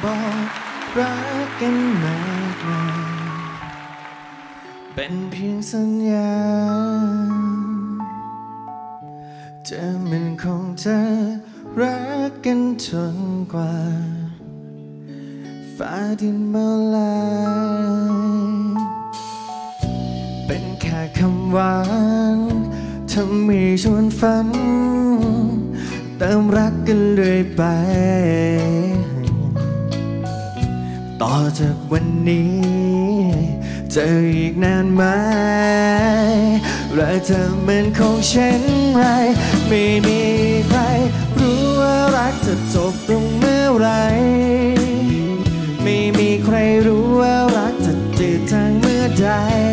บอกรักกันมากมายเป็นเพียงสัญญาจะมันคงจะรักกันจนกว่าฟ้าดินมาลายเป็นแค่คำหวานทำให้ชวนฝันเติมรักกันเรื่อยไปต่อจากวันนี้จะอีกนานไหมและเธอมันคงเช่นไรไม่มีใครรู้ว่ารักจะจบลงเมื่อไรไม่มีใครรู้ว่ารักจะจืดจางเมื่อใด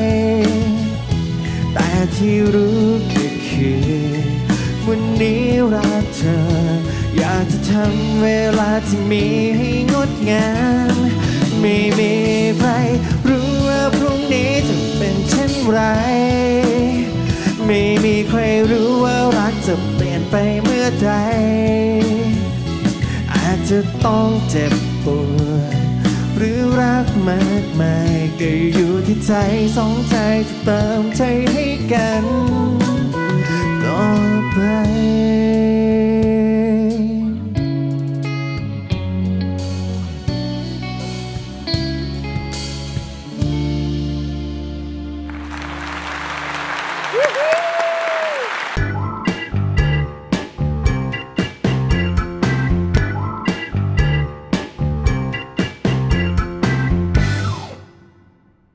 แต่ที่รู้ก็คือวันนี้รักเธออยากจะทำเวลาที่มีให้งดงามไม่มีใครรู้ว่าพรุ่งนี้จะเป็นเช่นไรไม่มีใครรู้ว่ารักจะเปลี่ยนไปเมื่อใดอาจจะต้องเจ็บปวดหรือรักมากมายก็อยู่ที่ใจสองใจจะเติมใจให้กันต่อไป